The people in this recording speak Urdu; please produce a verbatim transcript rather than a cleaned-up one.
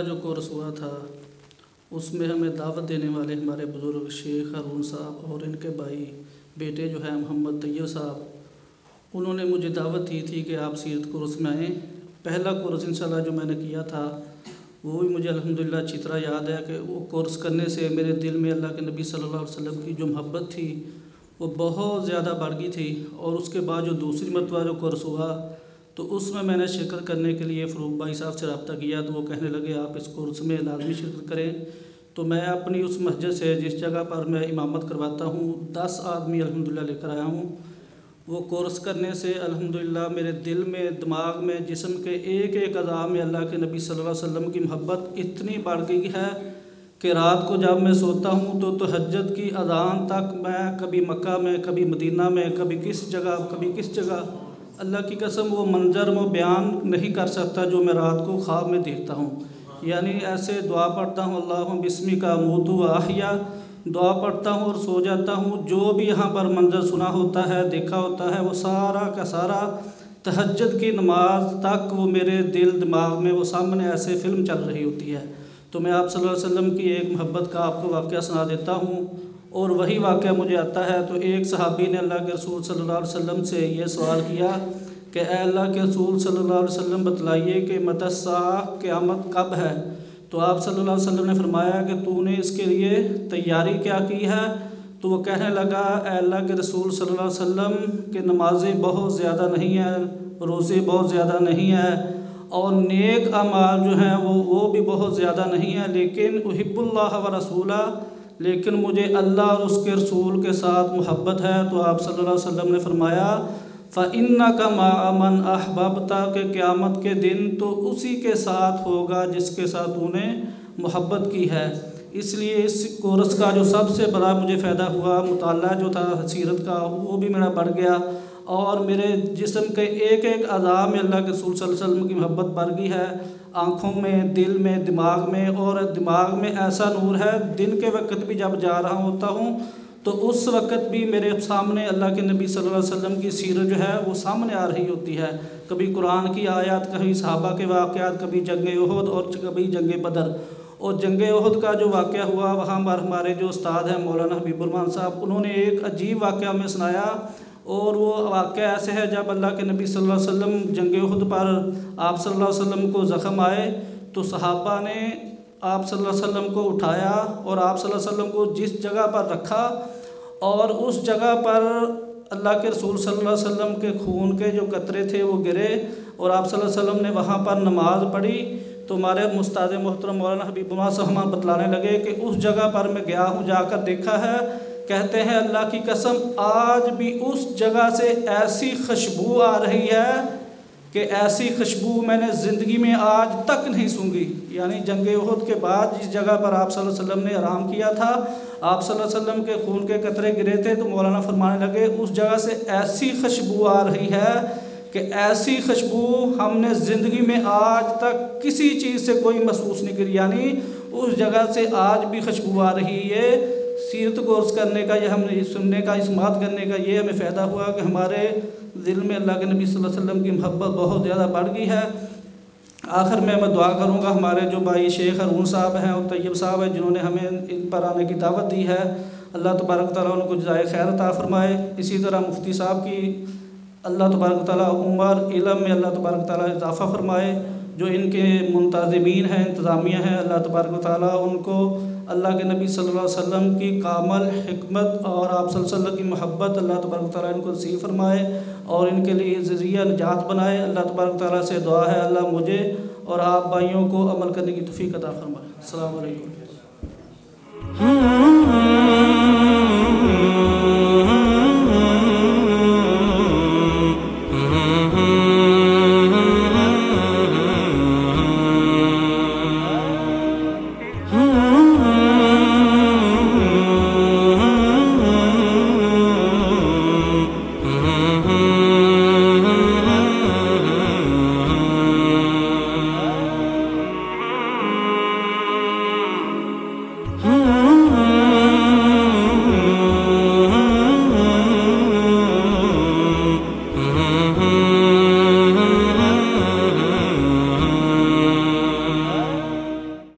جو کورس ہوا تھا اس میں ہمیں دعوت دینے والے ہمارے بزرگ شیخ ہارون صاحب اور ان کے بھائی بیٹے جو ہیں محمد طیب صاحب، انہوں نے مجھے دعوت دی تھی کہ آپ سیرت کورس میں آئیں۔ پہلا کورس انشاءاللہ جو میں نے کیا تھا وہ بھی مجھے الحمدللہ اچھی طرح یاد ہے کہ وہ کورس کرنے سے میرے دل میں اللہ کے نبی صلی اللہ علیہ وسلم کی جو محبت تھی وہ بہت زیادہ بڑھ گئی تھی۔ اور اس کے بعد جو دوسری مرتبہ جو کورس ہوا تو اس میں میں نے شرکت کرنے کے لیے فروغ بھائی صاحب سے رابطہ کیا تو وہ کہنے لگے آپ اس کورس میں لازمی شرکت کریں۔ تو میں اپنی اس مسجد سے جس جگہ پر میں امامت کرواتا ہوں دس آدمی الحمدللہ لے کر آیا ہوں۔ وہ کورس کرنے سے الحمدللہ میرے دل میں، دماغ میں، جسم کے ایک ایک اعضاء میں اللہ کے نبی صلی اللہ علیہ وسلم کی محبت اتنی بڑھ گئی ہے کہ رات کو جب میں سوتا ہوں تو تہجد کی اذان تک میں کبھی مکہ میں، کبھی مدینہ میں، کبھی کس جگہ، کبھی کس جگہ، اللہ کی قسم وہ منظر میں بیان نہیں کر سکتا جو میں رات کو خواب میں دیکھتا ہوں۔ یعنی ایسے دعا پڑھتا ہوں اللہم بسمک اموت و احیا، دعا پڑھتا ہوں اور سو جاتا ہوں۔ جو بھی یہاں پر منظر سنا ہوتا ہے، دیکھا ہوتا ہے، وہ سارا کا سارا تہجد کی نماز تک وہ میرے دل دماغ میں وہ سامنے ایسے فلم چل رہی ہوتی ہے۔ تو میں آپ صلی اللہ علیہ وسلم کی ایک محبت کا آپ کو واقعہ سنا دیتا ہوں، اور وہی واقعہ مجھے آتا ہے۔ تو ایک صحابی نے اللہ کے رسول صلی اللہ علیہ وسلم سے یہ سوال کیا کہ اے اللہ کے رسول صلی اللہ علیہ وسلم بتلائیے کہ متی الساعہ، قیامت کب ہے؟ تو آپ صلی اللہ علیہ وسلم نے فرمایا کہ تو نے اس کے لیے تیاری کیا کی ہے؟ تو وہ کہنے لگا اے اللہ کے رسول صلی اللہ علیہ وسلم کہ نمازیں بہت زیادہ نہیں ہیں، روزے بہت زیادہ نہیں ہیں، اور نیک اعمال جو ہیں وہ وہ بھی بہت زیادہ نہیں ہیں، لیکن احب اللہ و رسولہ، لیکن مجھے اللہ اور اس کے رسول کے ساتھ محبت ہے۔ تو آپ صلی اللہ علیہ وسلم نے فرمایا فَإِنَّكَ مَعَ مَنْ أَحْبَبْتَ، کہ قیامت کے دن تو اسی کے ساتھ ہوگا جس کے ساتھ تو نے محبت کی ہے۔ اس لیے اس کورس کا جو سب سے بڑا مجھے فائدہ ہوا، مطالعہ جو تھا سیرت کا وہ بھی میرا بڑھ گیا، اور میرے جسم کے ایک ایک اعضاء میں اللہ کے رسول صلی اللہ علیہ وسلم کی محبت بڑھ گئی ہے، آنکھوں میں، دل میں، دماغ میں، اور دماغ میں ایسا نور ہے دن کے وقت بھی جب جا رہا ہوتا ہوں تو اس وقت بھی میرے سامنے اللہ کے نبی صلی اللہ علیہ وسلم کی سیرت جو ہے وہ سامنے آ رہی ہوتی ہے، کبھی قرآن کی آیات، کبھی صحابہ کے واقعات، کبھی جنگ احد اور کبھی جنگ بدر۔ اور جنگ احد کا جو واقعہ ہوا وہاں پر ہمارے جو استاد ہیں مولانا حبیب الرحمان صاحب، انہوں نے ایک عجیب واقعہ ہمیں سنایا، اور وہ واقعہ ایسے ہے جب اللہ کے نبی صلی اللہ علیہ وسلم جنگ احد پر آپ صلی اللہ علیہ وسلم کو زخم آئے تو صحابہ نے آپ صلی اللہ علیہ وسلم کو اٹھایا اور آپ صلی اللہ علیہ وسلم کو جس جگہ پر رکھا، اور اس جگہ پر اللہ کے رسول صلی اللہ علیہ وسلم کے خون کے جو قطرے تھے وہ گرے، اور آپ صلی اللہ علیہ وسلم نے وہاں پر نماز پڑھی۔ تو ہمارے استاد محترم مولانا حبیب الرحمان صاحب بتلانے لگے کہ اس جگہ پر میں گیا ہوں، جا کر دیکھا ہے، کہتے ہیں اللہ کی قسم آج بھی اس جگہ سے ایسی خوشبو آ رہی ہے کہ ایسی خوشبو میں نے زندگی میں آج تک نہیں سونگھی۔ یعنی جنگ احد کے بعد جس جگہ پر آپ صلی اللہ علیہ وسلم نے آرام کیا تھا، آپ صلی اللہ علیہ وسلم کے خون کے قطرے گرے تھے، تو مولانا فرمانے لگے اس جگہ سے ایسی خوشبو آ رہی ہے کہ ایسی خوشبو ہم نے زندگی میں آج تک کسی چیز سے کوئی محسوس نہیں کری۔ یعنی اس جگہ سے آج بھی خوشبو آ رہی ہے۔ سیرت کورس کرنے کا، یہ ہم نے سننے کا، اسماعت کرنے کا یہ ہمیں فائدہ ہوا کہ ہمارے دل میں اللہ کے نبی صلی اللہ علیہ وسلم کی محبت بہت زیادہ بڑھ گئی ہے۔ آخر میں میں دعا کروں گا ہمارے جو بھائی شیخ ہارون صاحب ہیں اور طیب صاحب ہیں جنہوں نے ہمیں ان پر آنے کی دعوت دی ہے، اللہ تبارک تعالیٰ ان کو جزائے خیر عطا فرمائے۔ اسی طرح مفتی صاحب کی اللہ تبارک تعالیٰ عمر علم میں اللہ تبارک تعالیٰ اضافہ فرمائے، جو ان کے منتظمین ہیں، انتظامیہ ہیں، اللہ تبارک تعالیٰ ان کو اللہ کے نبی صلی اللہ علیہ وسلم کی کامل حکمت اور آپ صلی اللہ علیہ وسلم کی محبت اللہ تبارک تعالیٰ ان کو نصیب فرمائے اور ان کے لیے ذریعہ نجات بنائے۔ اللہ تبارک تعالیٰ سے دعا ہے اللہ مجھے اور آپ بھائیوں کو عمل کرنے کی توفیق عطا فرمائے۔ السلام علیکم۔